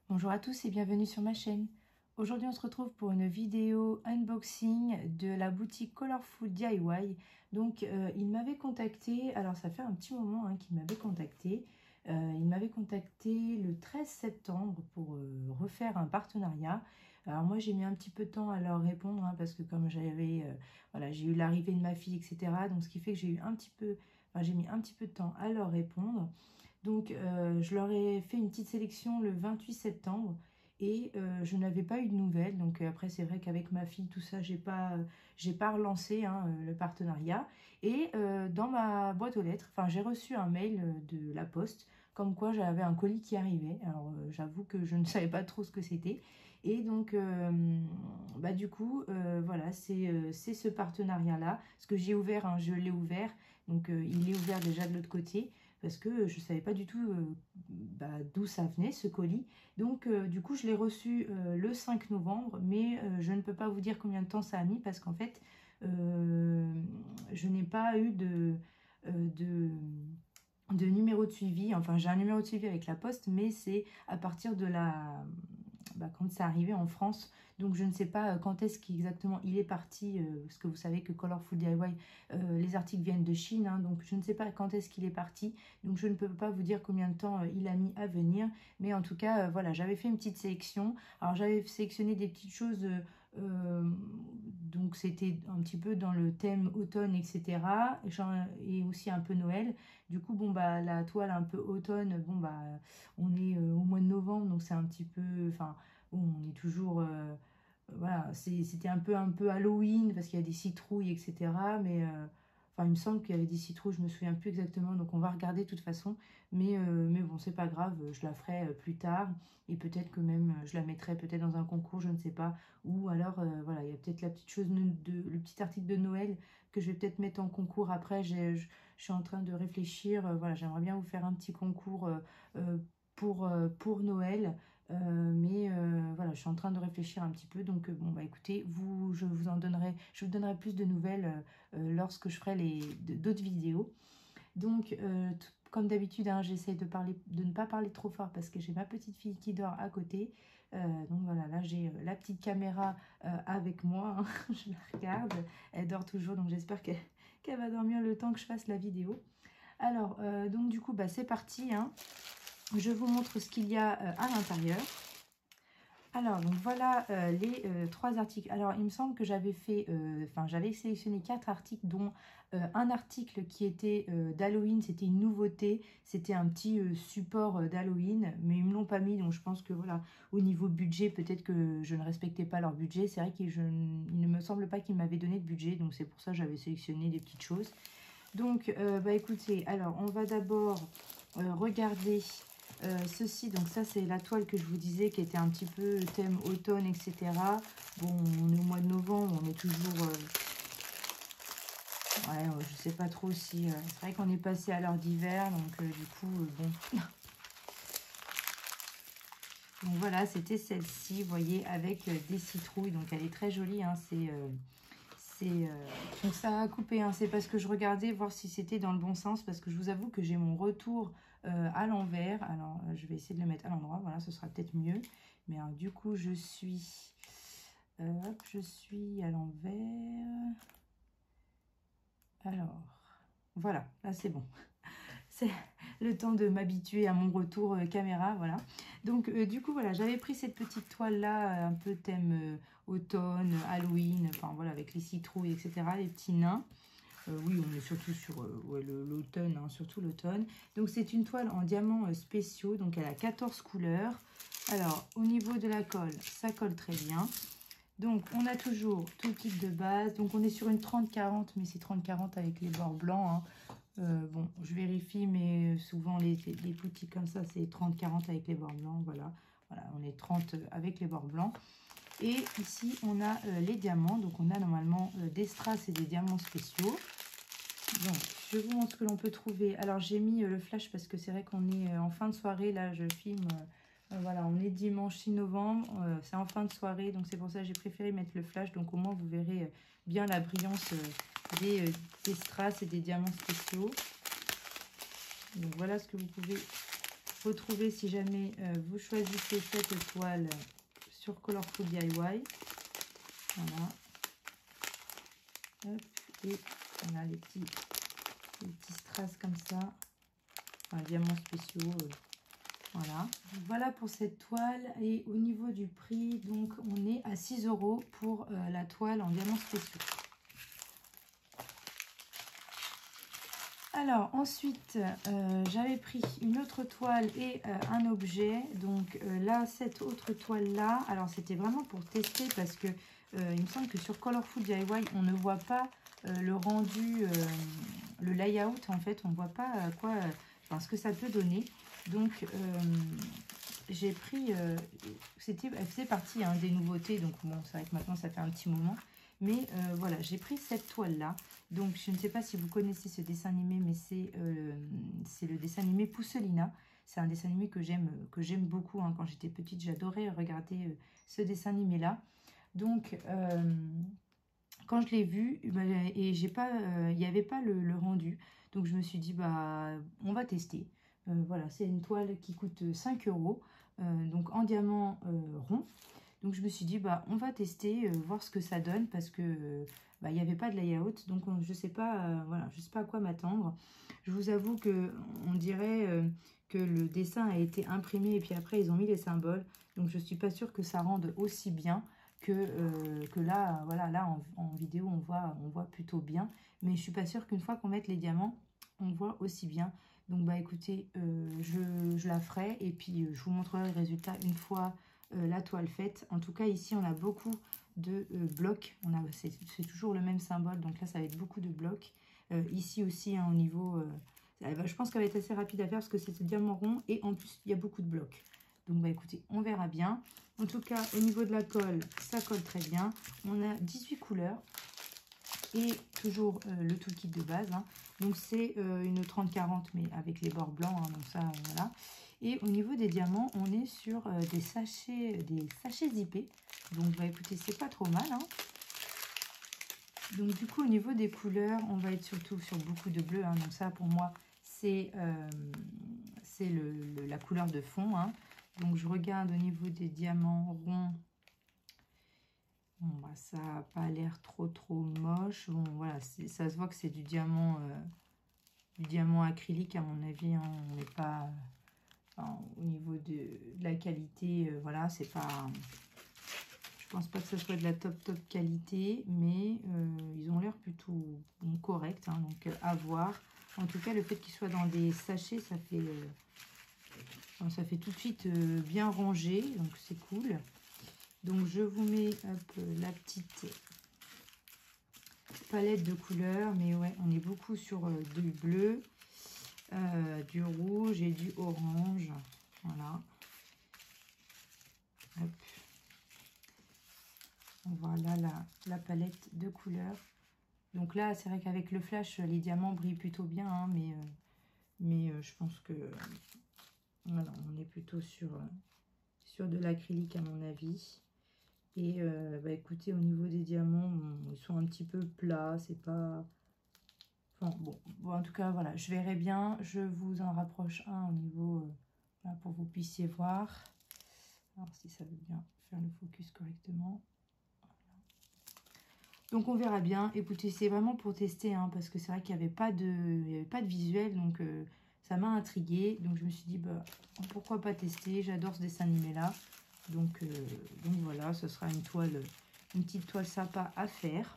Bonjour à tous et bienvenue sur ma chaîne. Aujourd'hui on se retrouve pour une vidéo unboxing de la boutique Colorful DIY. Donc il m'avait contacté, alors ça fait un petit moment qu'il m'avait contacté. Il m'avait contacté le 13 septembre pour refaire un partenariat. Alors moi j'ai mis un petit peu de temps à leur répondre parce que comme j'avais voilà, j'ai eu l'arrivée de ma fille, etc. Donc ce qui fait que j'ai eu un petit peu, j'ai mis un petit peu de temps à leur répondre. Donc, je leur ai fait une petite sélection le 28 septembre et je n'avais pas eu de nouvelles. Donc, après, c'est vrai qu'avec ma fille, tout ça, j'ai pas relancé le partenariat. Et dans ma boîte aux lettres, j'ai reçu un mail de la poste comme quoi j'avais un colis qui arrivait. Alors, j'avoue que je ne savais pas trop ce que c'était. Et donc, du coup, voilà, c'est ce partenariat-là. Ce que j'ai ouvert, je l'ai ouvert. Donc, il est ouvert déjà de l'autre côté parce que je ne savais pas du tout d'où ça venait, ce colis. Donc, du coup, je l'ai reçu le 5 novembre, mais je ne peux pas vous dire combien de temps ça a mis, parce qu'en fait, je n'ai pas eu de numéro de suivi. Enfin, j'ai un numéro de suivi avec la poste, mais c'est à partir de quand c'est arrivé en France. Donc je ne sais pas quand est-ce qu'exactement il est parti, parce que vous savez que Colorful DIY, les articles viennent de Chine, donc je ne sais pas quand est-ce qu'il est parti, donc je ne peux pas vous dire combien de temps il a mis à venir, mais en tout cas, voilà, j'avais fait une petite sélection. Alors j'avais sélectionné des petites choses, donc c'était un petit peu dans le thème automne, etc. Et aussi un peu Noël. Du coup, bon, la toile un peu automne, bon, on est au mois de novembre, donc c'est un petit peu, bon, on est toujours, voilà, c'était un peu Halloween, parce qu'il y a des citrouilles, etc. Mais, il me semble qu'il y avait des citrouilles, je me souviens plus exactement, donc on va regarder de toute façon. Mais bon, c'est pas grave, je la ferai plus tard, et peut-être que même, je la mettrai peut-être dans un concours, je ne sais pas. Ou alors, voilà, il y a peut-être la petite chose, le petit article de Noël, que je vais peut-être mettre en concours après. Je suis en train de réfléchir, voilà, j'aimerais bien vous faire un petit concours pour Noël. Voilà, je suis en train de réfléchir un petit peu. Donc, bon, écoutez, je vous donnerai plus de nouvelles lorsque je ferai d'autres vidéos. Donc, comme d'habitude, j'essaie de ne pas parler trop fort parce que j'ai ma petite fille qui dort à côté. Donc voilà, là j'ai la petite caméra avec moi, je la regarde, elle dort toujours, donc j'espère qu'elle va dormir le temps que je fasse la vidéo. Alors, donc du coup, c'est parti, je vous montre ce qu'il y a à l'intérieur. Alors, donc voilà les 3 articles. Alors, il me semble que j'avais j'avais sélectionné 4 articles, dont un article qui était d'Halloween. C'était une nouveauté, c'était un petit support d'Halloween, mais ils ne me l'ont pas mis, donc je pense que voilà, au niveau budget, peut-être que je ne respectais pas leur budget. C'est vrai qu'il ne me semble pas qu'ils m'avaient donné de budget, donc c'est pour ça que j'avais sélectionné des petites choses. Donc, écoutez, alors on va d'abord regarder ceci. Donc ça, c'est la toile que je vous disais, qui était un petit peu thème automne, etc. Bon, on est au mois de novembre, on est toujours... je sais pas trop si... c'est vrai qu'on est passé à l'heure d'hiver, donc du coup, bon... Donc voilà, c'était celle-ci, vous voyez, avec des citrouilles. Donc elle est très jolie, donc ça a coupé, c'est parce que je regardais voir si c'était dans le bon sens, parce que je vous avoue que j'ai mon retour à l'envers. Alors je vais essayer de le mettre à l'endroit, voilà, ce sera peut-être mieux. Mais alors, du coup je suis à l'envers. Alors voilà, là c'est bon. C'est le temps de m'habituer à mon retour caméra, voilà. Donc, du coup, voilà, j'avais pris cette petite toile-là, un peu thème automne, Halloween, enfin, voilà, avec les citrouilles, etc., les petits nains. Oui, on est surtout sur l'automne, surtout l'automne. Donc, c'est une toile en diamants spéciaux, donc elle a 14 couleurs. Alors, au niveau de la colle, ça colle très bien. Donc, on a toujours tout type de base. Donc, on est sur une 30-40, mais c'est 30-40 avec les bords blancs, bon, je vérifie, mais souvent les boutiques comme ça, c'est 30-40 avec les bords blancs. Voilà, on est 30 avec les bords blancs. Et ici, on a les diamants. Donc, on a normalement des strass et des diamants spéciaux. Donc, je vous montre ce que l'on peut trouver. Alors, j'ai mis le flash parce que c'est vrai qu'on est en fin de soirée. Là, je filme. Voilà, on est dimanche 6 novembre. C'est en fin de soirée. Donc, c'est pour ça que j'ai préféré mettre le flash. Donc, au moins, vous verrez bien la brillance des strass et des diamants spéciaux. Donc, voilà ce que vous pouvez retrouver si jamais vous choisissez cette toile sur Colorful DIY. Voilà. Hop, et voilà les petits strass comme ça. Enfin, diamants spéciaux. Voilà. Voilà pour cette toile. Et au niveau du prix, donc on est à 6 € pour la toile en diamants spéciaux. Alors ensuite, j'avais pris une autre toile et un objet. Donc là, cette autre toile là, alors c'était vraiment pour tester parce que il me semble que sur Colorful DIY, on ne voit pas le rendu, le layout en fait, on ne voit pas quoi, ce que ça peut donner. Donc j'ai pris, elle faisait partie des nouveautés, donc bon, c'est vrai que maintenant ça fait un petit moment. Mais voilà, j'ai pris cette toile-là. Donc, je ne sais pas si vous connaissez ce dessin animé, mais c'est le dessin animé Pousselina. C'est un dessin animé que j'aime beaucoup. Hein. Quand j'étais petite, j'adorais regarder ce dessin animé-là. Donc, quand je l'ai vu, et il n'y avait pas le rendu. Donc, je me suis dit, bah, on va tester. Voilà, c'est une toile qui coûte 5 €. Donc, en diamant rond. Donc je me suis dit, bah, on va tester, voir ce que ça donne, parce que il n'y avait pas de layout, donc je ne sais pas, voilà, je sais pas à quoi m'attendre. Je vous avoue que on dirait que le dessin a été imprimé et puis après ils ont mis les symboles, donc je ne suis pas sûre que ça rende aussi bien que là, voilà, là en vidéo on voit plutôt bien, mais je ne suis pas sûre qu'une fois qu'on met les diamants, on voit aussi bien. Donc bah écoutez, je la ferai et puis je vous montrerai le résultat une fois la toile faite. En tout cas ici on a beaucoup de blocs, c'est toujours le même symbole, donc là ça va être beaucoup de blocs. Ici aussi au niveau, je pense qu'elle va être assez rapide à faire parce que c'est diamant rond et en plus il y a beaucoup de blocs. Donc bah écoutez, on verra bien. En tout cas au niveau de la colle, ça colle très bien. On a 18 couleurs et toujours le toolkit de base. Hein. Donc c'est une 30-40 mais avec les bords blancs, hein, donc ça voilà. Et au niveau des diamants, on est sur des sachets zippés. Donc, bah, écoutez, c'est pas trop mal. Hein. Donc, du coup, au niveau des couleurs, on va être surtout sur beaucoup de bleu. Hein. Donc, ça, pour moi, c'est la couleur de fond. Hein. Donc, je regarde au niveau des diamants ronds. Bon, bah, ça n'a pas l'air trop moche. Bon, voilà, ça se voit que c'est du diamant acrylique, à mon avis. Hein. On n'est pas... au niveau de la qualité, voilà, c'est pas... Je pense pas que ce soit de la top qualité, mais ils ont l'air plutôt corrects, hein, donc à voir. En tout cas, le fait qu'ils soient dans des sachets, ça fait tout de suite bien rangé, donc c'est cool. Donc je vous mets la petite palette de couleurs, mais ouais, on est beaucoup sur du bleu. Du rouge et du orange, voilà. Hop. Voilà la palette de couleurs. Donc là, c'est vrai qu'avec le flash, les diamants brillent plutôt bien, hein, mais je pense que voilà, on est plutôt sur de l'acrylique à mon avis. Et bah, écoutez, au niveau des diamants, ils sont un petit peu plats, c'est pas... Enfin, bon, en tout cas, voilà, je verrai bien. Je vous en rapproche un au niveau, là, pour que vous puissiez voir. Alors, si ça veut bien faire le focus correctement. Voilà. Donc, on verra bien. Écoutez, c'est vraiment pour tester, hein, parce que c'est vrai qu'il n'y avait pas de visuel, donc ça m'a intriguée. Donc, je me suis dit, bah, pourquoi pas tester? J'adore ce dessin animé-là. Donc voilà, ce sera une petite toile sympa à faire.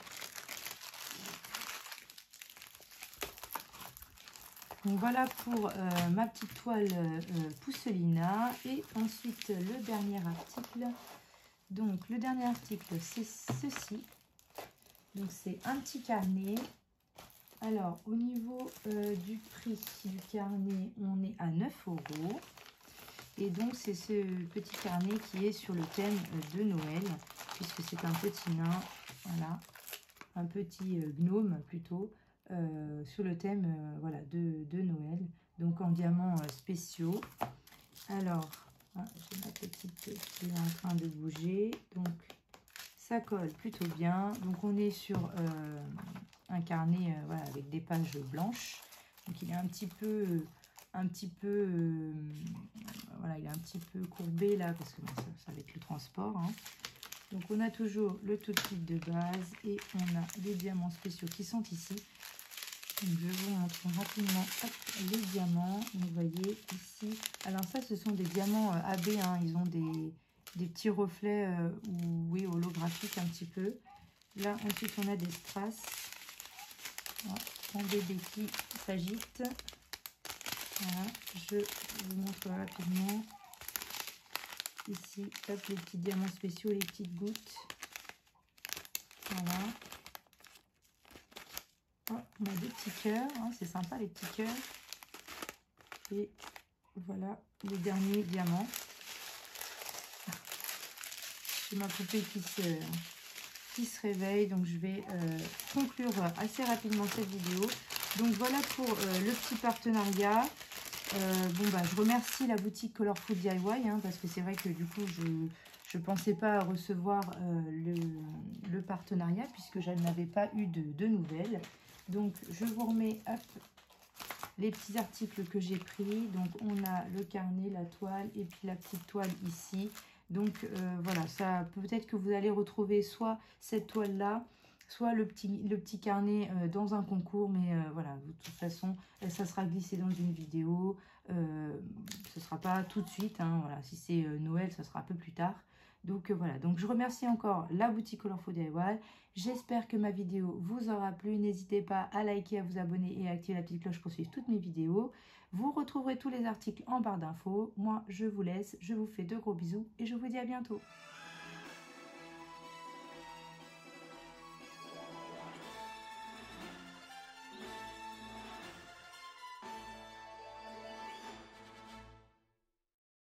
Donc voilà pour ma petite toile Pousselina. Et ensuite le dernier article. Donc le dernier article, c'est ceci. Donc c'est un petit carnet. Alors au niveau du prix du carnet, on est à 9 €. Et donc c'est ce petit carnet qui est sur le thème de Noël, puisque c'est un petit nain, voilà, un petit gnome plutôt. Sur le thème voilà, de Noël, donc en diamants spéciaux. Alors, j'ai ma petite qui est en train de bouger, donc ça colle plutôt bien. Donc on est sur un carnet voilà, avec des pages blanches, donc il est un petit peu un petit peu... voilà, il est un petit peu courbé là, parce que bon, ça va être le transport. Hein. Donc on a toujours le tout de suite de base et on a les diamants spéciaux qui sont ici. Donc je vous montre rapidement hop, les diamants. Donc vous voyez ici. Alors ça, ce sont des diamants AB. Hein. Ils ont des petits reflets oui, holographiques un petit peu. Là, ensuite, on a des strass. Voilà, en bébé qui s'agite. Voilà, je vous montre rapidement. Ici, hop, les petits diamants spéciaux, les petites gouttes. Voilà. Oh, on a des petits cœurs, hein, c'est sympa les petits cœurs. Et voilà les derniers diamants. J'ai ma poupée qui se réveille, donc je vais conclure assez rapidement cette vidéo. Donc voilà pour le petit partenariat. Bon bah je remercie la boutique Colorful DIY hein, parce que c'est vrai que du coup je ne pensais pas recevoir le partenariat puisque je n'avais pas eu de nouvelles. Donc je vous remets hop, les petits articles que j'ai pris. Donc on a le carnet, la toile et puis la petite toile ici. Donc voilà, ça peut-être que vous allez retrouver soit cette toile là, soit le petit carnet dans un concours, mais voilà, de toute façon, ça sera glissé dans une vidéo. Ce ne sera pas tout de suite, hein, voilà, si c'est Noël, ça sera un peu plus tard. Donc voilà, donc je remercie encore la boutique Colorful DIY. J'espère que ma vidéo vous aura plu. N'hésitez pas à liker, à vous abonner et à activer la petite cloche pour suivre toutes mes vidéos. Vous retrouverez tous les articles en barre d'infos. Moi, je vous laisse, je vous fais de gros bisous et je vous dis à bientôt.